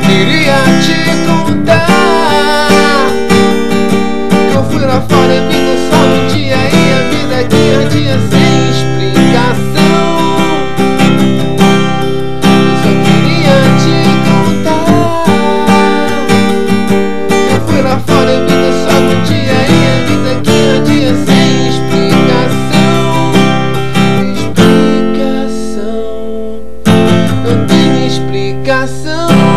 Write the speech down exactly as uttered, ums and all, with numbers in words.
queria te contar que eu fui lá fora e vivo só um dia e a vida aqui é dia sem explicação. Eu só queria te contar que eu fui lá fora e vivo só um dia e a vida aqui é dia sem explicação. Explicação, não tem explicação.